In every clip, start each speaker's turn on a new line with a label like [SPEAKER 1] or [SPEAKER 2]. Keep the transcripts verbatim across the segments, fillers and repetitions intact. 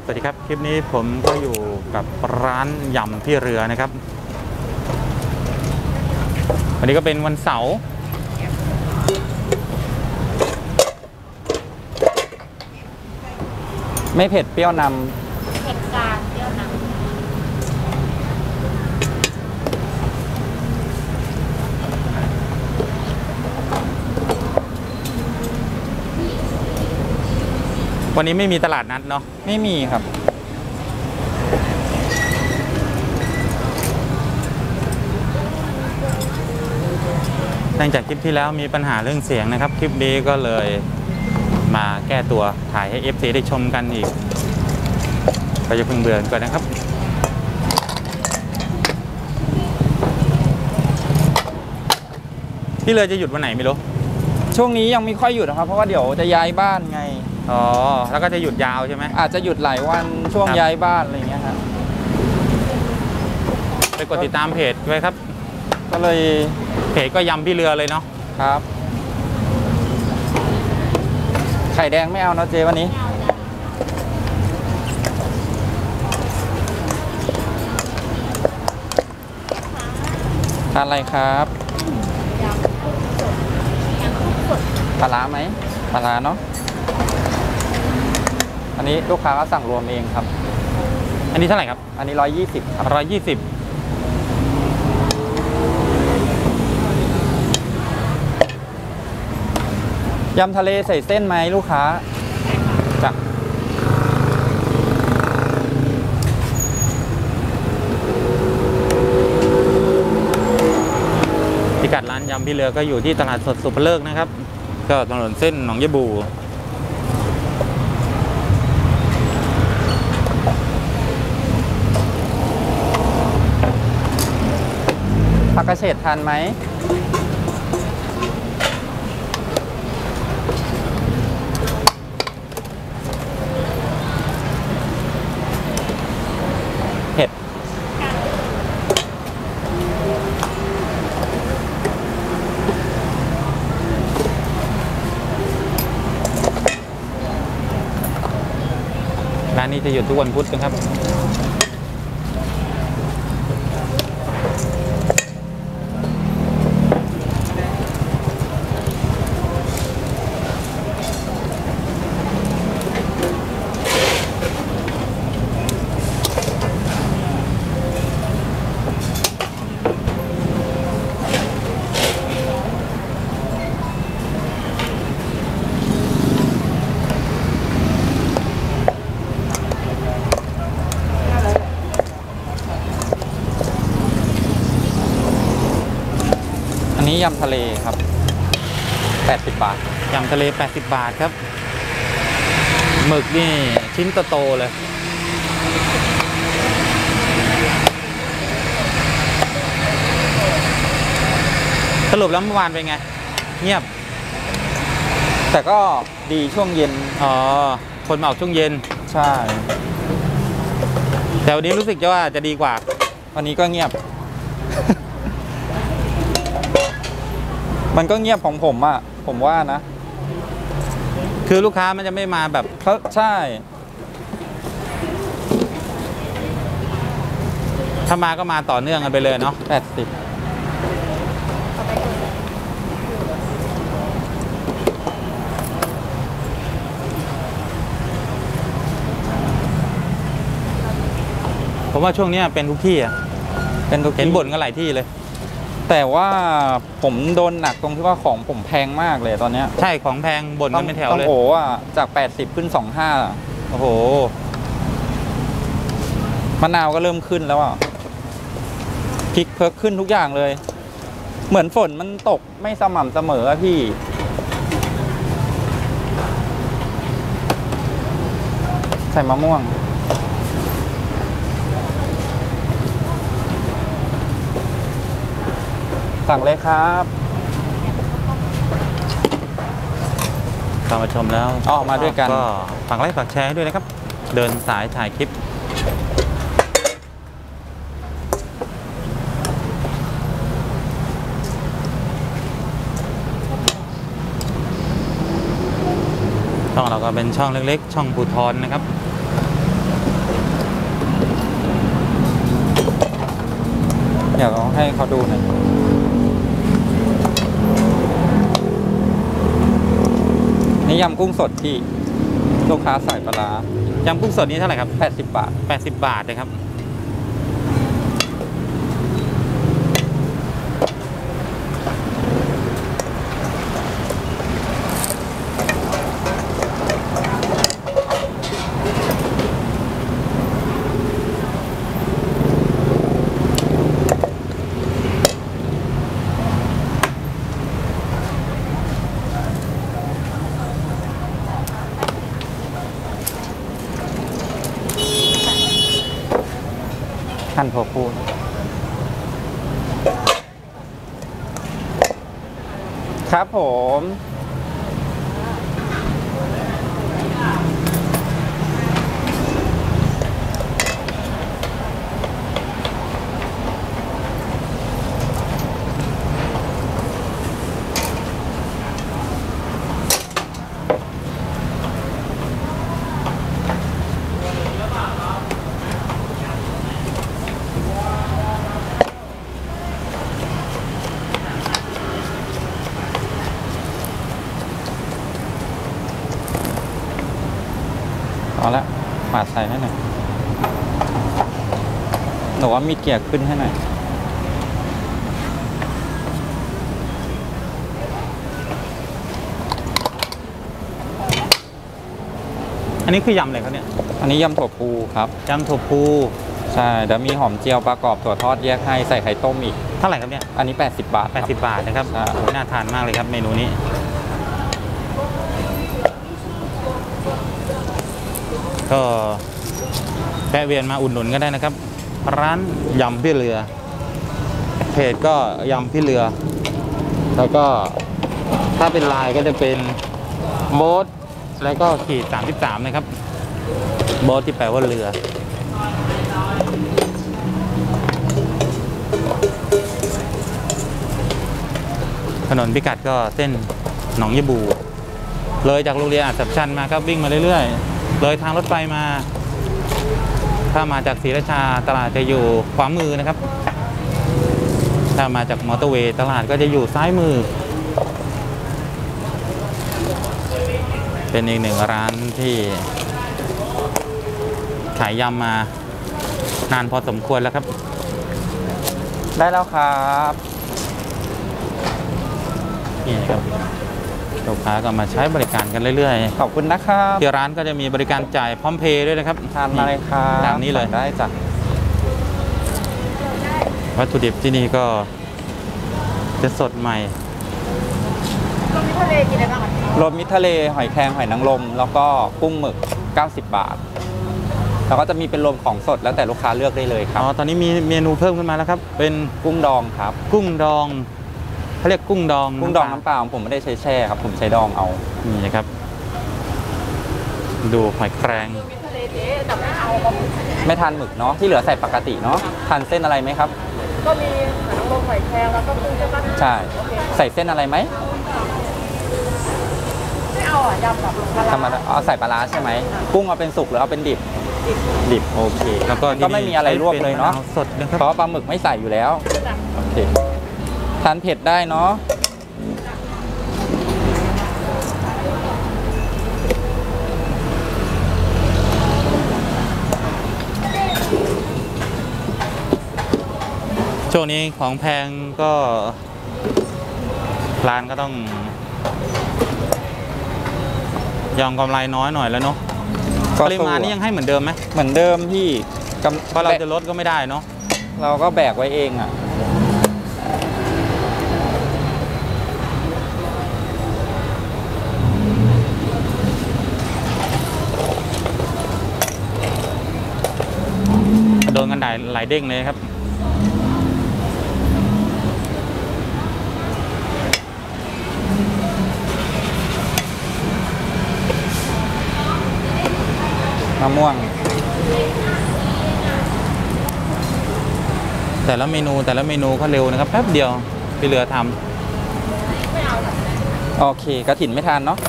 [SPEAKER 1] สวัสดีครับคลิปนี้ผมก็อยู่กับร้านยำพี่เรือนะครับวันนี้ก็เป็นวันเสาร์
[SPEAKER 2] ไม่เผ็ดเปรี้ยวน
[SPEAKER 3] ำเผ็ดกลางเปรี้ยวนำ
[SPEAKER 1] วันนี้ไม่มีตลาดนัดเนาะ
[SPEAKER 2] ไม่มีครับ
[SPEAKER 1] หลังจากคลิปที่แล้วมีปัญหาเรื่องเสียงนะครับคลิปนี้ก็เลยมาแก้ตัวถ่ายให้ เอฟ ซี ได้ชมกันอีกก็จะพึ่งเบื่อก่อนนะครับพี่เรือจะหยุดวันไหนไม่รู้
[SPEAKER 2] ช่วงนี้ยังไม่ค่อยหยุดนะครับเพราะว่าเดี๋ยวจะย้ายบ้านไง
[SPEAKER 1] อ๋อแล้วก็จะหยุดยาวใช่ไหม
[SPEAKER 2] อาจจะหยุดหลายวันช่วงย้ายบ้านอะไรอย่างเงี้ยครับ
[SPEAKER 1] ไปกดติดตามเพจไว้ครับ
[SPEAKER 2] ก็เลย
[SPEAKER 1] เพจก็ยำพี่เรือเลยเนาะ
[SPEAKER 2] ครับไข่แดงไม่เอานะเจวันนี้ทานอะไรครับปลาร้าไหมปลาร้าเนาะอันนี้ลูกค้าก็สั่งรวมเองครับ
[SPEAKER 1] อันนี้เท่าไหร่ครับ
[SPEAKER 2] อันนี้ร้อยยี่สิบครับ
[SPEAKER 1] ร้อยยี่สิบ
[SPEAKER 2] ยำทะเลใส่เส้นไหมลูกค้าจ้ะ
[SPEAKER 1] พิกัดร้านยำพี่เรือก็อยู่ที่ตลาดสดสุภเลิกนะครับก็ถนนเส้นหนองยะบู
[SPEAKER 2] ผักกระเฉดทานไหมเผ็ด
[SPEAKER 1] ร้านนี้จะหยุดทุกวันพุธนะครับ
[SPEAKER 2] อันนี้ยำทะเลครับแปดสิบบาท
[SPEAKER 1] ยำทะเลแปดสิบบาทครับหมึกนี่ชิ้นโตๆเลยสรุปแล้วเมื่อวานเป็นไงเงียบ
[SPEAKER 2] แต่ก็ดีช่วงเย็น
[SPEAKER 1] อ๋อคนมาออกช่วงเย็น
[SPEAKER 2] ใช่
[SPEAKER 1] แต่วันนี้รู้สึกจะว่าจะดีกว่า
[SPEAKER 2] วันนี้ก็เงียบ มันก็เงียบของผมอ่ะผมว่านะ
[SPEAKER 1] คือลูกค้ามันจะไม่มาแบบ
[SPEAKER 2] เขาใช่
[SPEAKER 1] ถ้ามาก็มาต่อเนื่องกันไปเลยเนาะ
[SPEAKER 2] แปดสิบ
[SPEAKER 1] ผมว่าช่วงนี้เป็นทุกที่อ่ะ
[SPEAKER 2] เป็นทุกที่
[SPEAKER 1] เห็นบ่นกันหลายที่เลย
[SPEAKER 2] แต่ว่าผมโดนหนักตรงที่ว่าของผมแพงมากเลยตอนนี้
[SPEAKER 1] ใช่ของแพงบ่นกันเป็นแถวเลย
[SPEAKER 2] โอ้โหอ่ะจากแปดสิบขึ้นสองห้า
[SPEAKER 1] โอ้โห
[SPEAKER 2] มะนาวก็เริ่มขึ้นแล้วอ่ะพริกเพิ่มขึ้นทุกอย่างเลยเหมือนฝนมันตกไม่สม่ำเสมออะพี่ใส่มะม่วงสั่งเลยครับ
[SPEAKER 1] เข้ามาชมแล้ว
[SPEAKER 2] ออกมาด้วยกัน
[SPEAKER 1] ก็ฝากไลค์ฝากแชร์ด้วยนะครับเดินสายถ่ายคลิปช่องเราก็เป็นช่องเล็กๆช่องภูทรนะครับ
[SPEAKER 2] เดี๋ยวให้เขาดูหน่อยนี่ยำกุ้งสดที่ลูกค้าใส่ปลาร้าย
[SPEAKER 1] ำกุ้งสดนี้เท่าไหร่ครับ
[SPEAKER 2] แปดสิบบาท
[SPEAKER 1] แปดสิบบาทเลยครับ
[SPEAKER 2] หั่นถั่วพูครับผม เอาละปาดใส่ให้หน่อยหนูว่ามีเกียร์ขึ้นให้หน่อย
[SPEAKER 1] อันนี้คือยำอะไรครับเนี่ย
[SPEAKER 2] อันนี้ยำถั่วปูครับ
[SPEAKER 1] ยำถั่วพู
[SPEAKER 2] ใช่เดี๋ยวมีหอมเจียวประกอบถั่วทอดแยกให้ใส่ไข่ต้มอีก
[SPEAKER 1] เท่าไหร่ครับเนี่ย
[SPEAKER 2] อันนี้ แปดสิบบาท
[SPEAKER 1] แปดสิบบาทนะครับ
[SPEAKER 2] ใช่
[SPEAKER 1] โอ้โหน่าทานมากเลยครับเมนูนี้ก็แวะเวียนมาอุดหนุนก็ได้นะครับ ร้านยำพี่เรือเพจก็ยำพี่เรือ แล้วก็ถ้าเป็นไลน์ก็จะเป็นโบ๊ทแล้วก็ขีดสามสิบสามนะครับโบ๊ทที่แปลว่าเรือถนนพิกัดก็เส้นหนองยะบูเลยจากโรงเรียนอัสสัมชัญมาครับวิ่งมาเรื่อยๆเลยทางรถไฟมา ถ้ามาจากศรีราชาตลาดจะอยู่ขวามือนะครับ ถ้ามาจากมอเตอร์เวย์ตลาดก็จะอยู่ซ้ายมือ เป็นอีกหนึ่งร้านที่ขายยำมานานพอสมควรแล้วครับ
[SPEAKER 2] ได้แล้วครับ
[SPEAKER 1] นี่นะครับลูกค้าก็มาใช้บริการกันเรื่อย
[SPEAKER 2] ขอบคุณนะครับ
[SPEAKER 1] ๆที่ร้านก็จะมีบริการจ่ายพร้อมเพย์ด้วยนะครับ
[SPEAKER 2] ทานมาเลยครับ
[SPEAKER 1] ตามนี้เลย
[SPEAKER 2] สั่งได้จ้ะ
[SPEAKER 1] วัตถุดิบที่นี่ก็จะสดใหม่
[SPEAKER 3] รวมมิตรทะเลกินอะไรบ้างคะ
[SPEAKER 2] รวมมิตรทะเลหอยแครงหอยนางรมแล้วก็กุ้งหมึกเก้าสิบบาท แล้วก็จะมีเป็นรวมของสดแล้วแต่ลูกค้าเลือกได้เลยครั
[SPEAKER 1] อ๋
[SPEAKER 2] บ
[SPEAKER 1] อ ตอนนี้มีเมนูเพิ่มขึ้นมาแล้วครับ เป็น
[SPEAKER 2] กุ้งดองครับ
[SPEAKER 1] กุ้งดองเขาเรียกกุ้งดอง
[SPEAKER 2] กุ้งดอง
[SPEAKER 1] ำ
[SPEAKER 2] น้ำเปล่าผมไม่ได้ใช้แช่ครับผมใช้ดองเอา
[SPEAKER 1] นี่นะครับ ดูหอยแครง
[SPEAKER 3] มิตรทะเลเจ๊แต่ไม่เอาปลาหมึก
[SPEAKER 2] ไม่ทานหมึกเนาะที่เหลือใส่ปกติเนาะทานเส้นอะไรไหมครับ
[SPEAKER 3] ก็มีหอยนางรมหอยแครงแล้วก็กุ้งใช่ปะ
[SPEAKER 2] ใช่ใส่เส้นอะไรไหม
[SPEAKER 3] ไม่เอาอ่ะยำแบบปลา
[SPEAKER 2] ธรรม
[SPEAKER 3] ร้า
[SPEAKER 2] ดาเอาใส่ปลาร้าใช่ไหมกุ้งเอาเป็นสุกหรือเอาเป็นดิบดิบโอเค
[SPEAKER 1] แล้วก็
[SPEAKER 2] ก็ไม่มีอะไรลวกเลยเนาะ
[SPEAKER 1] ใช้ป็มวสดนะครับ
[SPEAKER 2] เพราะว่าปลาหมึกไม่ใส่อยู่แล้วโอเคทานเผ็ดได้เนาะ
[SPEAKER 1] ช่วงนี้ของแพงก็ร้านก็ต้องยอมกำไรน้อยหน่อยแล้วเนาะปริมาณนี้ยังให้เหมือนเดิมไหม
[SPEAKER 2] เหมือนเดิมพี่กำ
[SPEAKER 1] เพราะเราจะลดก็ไม่ได้เนาะ
[SPEAKER 2] เราก็แบกไว้เองอ่ะ
[SPEAKER 1] โดนกันได้หลายเด้งเลยครับ
[SPEAKER 2] มะม่วง
[SPEAKER 1] แต่ละเมนูแต่ละเมนูเขาเร็วนะครับแป๊บเดียวพี่เรือท
[SPEAKER 2] โอเคกระถินไม่ทานเนาะ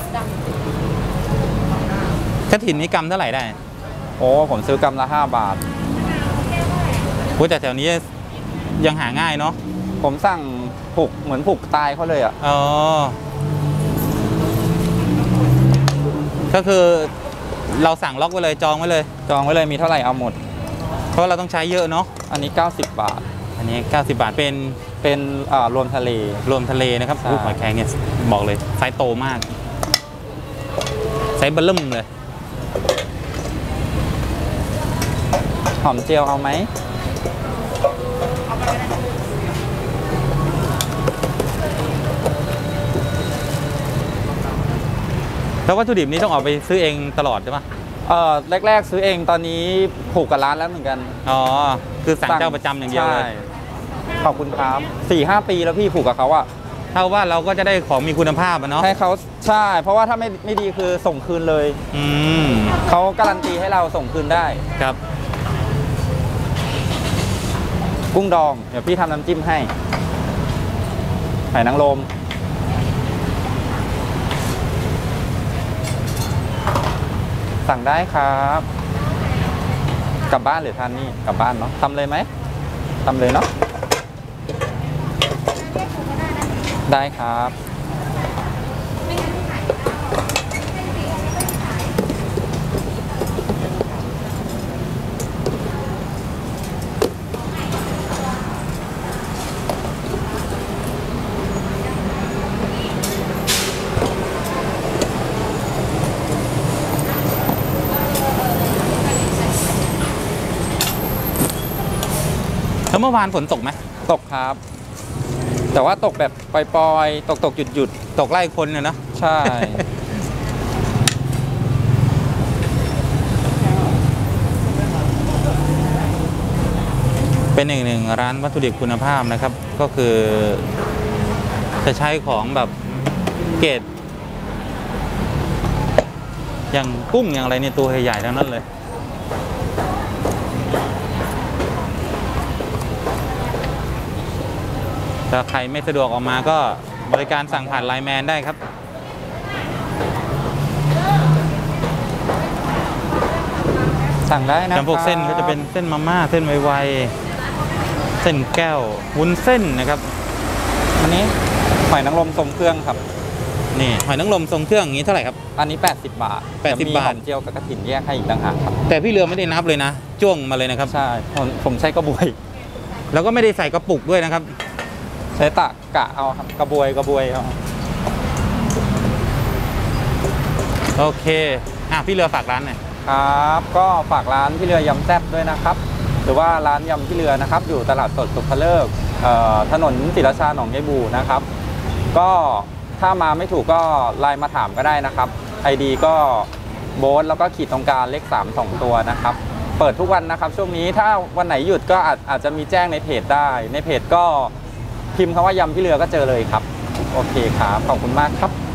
[SPEAKER 1] ำกระถินนี้กำเท่าไหร่ได้
[SPEAKER 2] โอ้ผมซื้อกำละห้าบาท
[SPEAKER 1] พูดแต่แถวนี้ยังหาง่ายเนาะ
[SPEAKER 2] ผมสั่งผูกเหมือนผูกตายเขาเลยอ่ะ
[SPEAKER 1] อ๋อก็คือเราสั่งล็อกไว้เลยจองไว้เลย
[SPEAKER 2] จองไว้เลยมีเท่าไหร่เอาหมด
[SPEAKER 1] เพราะเราต้องใช้เยอะเนาะ
[SPEAKER 2] อันนี้เก้าสิบบาท
[SPEAKER 1] อันนี้เก้าสิบบาทเป็น
[SPEAKER 2] เป็นอ่ารวมทะเล
[SPEAKER 1] รวมทะเลนะครับ
[SPEAKER 2] ใช่
[SPEAKER 1] ลูกหอยแครงเนี่ยบอกเลยไซส์โตมากไซส์เบลเริ่มเลย
[SPEAKER 2] หอมเจียวเอาไหม
[SPEAKER 1] แล้ววัตถุดิบนี้ต้องออกไปซื้อเองตลอดใช่ปะ
[SPEAKER 2] เอ่อแรกๆซื้อเองตอนนี้ผูกกับร้านแล้วเหมือนกัน
[SPEAKER 1] อ๋อคือสั่งเจ้าประจำอย่างเดียวเลย
[SPEAKER 2] ใช่ขอบคุณครับสี่ห้าปีแล้วพี่ผูกกับเขาอะ
[SPEAKER 1] เท่าว่าเราก็จะได้ของมีคุณภาพอะเนาะ
[SPEAKER 2] ให้เขาใช่ เพราะว่าถ้าไม่ไม่ดีคือส่งคืนเลย
[SPEAKER 1] อืม
[SPEAKER 2] เขาการันตีให้เราส่งคืนได้
[SPEAKER 1] ครับ
[SPEAKER 2] กุ้งดอง เดี๋ยวพี่ทำน้ำจิ้มให้หอยนางรมสั่งได้ครับ กลับบ้านหรือทานนี่กลับบ้านเนาะทำเลยไหมทำเลยเนาะได้ครับ
[SPEAKER 1] แล้วเมื่อวานฝนตกไหม
[SPEAKER 2] ตกครับ แต่ว่าตกแบบปล่อยๆ ตกตกหยุดหยุด
[SPEAKER 1] ตกไล่คนเนี่ยเนอะ
[SPEAKER 2] ๆ ใช่
[SPEAKER 1] เป็นอีกหนึ่งร้านวัตถุดิบคุณภาพนะครับ ก็คือจะใช้ของแบบเกรดอย่างกุ้งอย่างอะไรเนี่ยตัวใหญ่ๆทั้งนั้นเลย ถ้าใครไม่สะดวกออกมาก็บริการสั่งผ่านไลน์แมนได้ครับ
[SPEAKER 2] สั่งได้นะ
[SPEAKER 1] จำพวกเส้นก็จะเป็นเส้นมาม่าเส้นไวๆเส้นแก้ววุ้นเส้นนะครับ
[SPEAKER 2] อันนี้หอยนางรมทรงเครื่องครับ
[SPEAKER 1] นี่หอยนางรมทรงเครื่องอย่างนี้เท่าไหร่ครับ
[SPEAKER 2] อันนี้แปดสิบบาท
[SPEAKER 1] แปดสิบ
[SPEAKER 2] จะมี
[SPEAKER 1] บาท
[SPEAKER 2] หอมเจียวกับกระถิ่นแยกให้อีกต่างหากครับ
[SPEAKER 1] แต่พี่เรือไม่ได้นับเลยนะจ้วงมาเลยนะครับ
[SPEAKER 2] ใช่ผมผมใช้กระบวย
[SPEAKER 1] แล้วก็ไม่ได้ใส่กระปุกด้วยนะครับ
[SPEAKER 2] ใช้ตะกะเอาครับกระบวยกระบวยเอา
[SPEAKER 1] โอเคอ่ะพี่เรือฝากร้านหน่อย
[SPEAKER 2] ครับ ก็ฝากร้านพี่เรือยำแซ่บด้วยนะครับ หรือว่าร้านยำพี่เรือนะครับ อยู่ตลาดสดสุขเลิกเอ่อถนนศรีราชาหนองยายบูนะครับ ก็ถ้ามาไม่ถูกก็ไลน์มาถามก็ได้นะครับ ไอ ดี ก็โบ๊ทแล้วก็ขีดตรงกลางเลขสามสองตัวนะครับ เปิดทุกวันนะครับ ช่วงนี้ถ้าวันไหนหยุดก็อาจอาจจะมีแจ้งในเพจได้ ในเพจก็พิมพ์คำว่ายำพี่เรือก็เจอเลยครับ โอเคครับ ขอบคุณมากครับ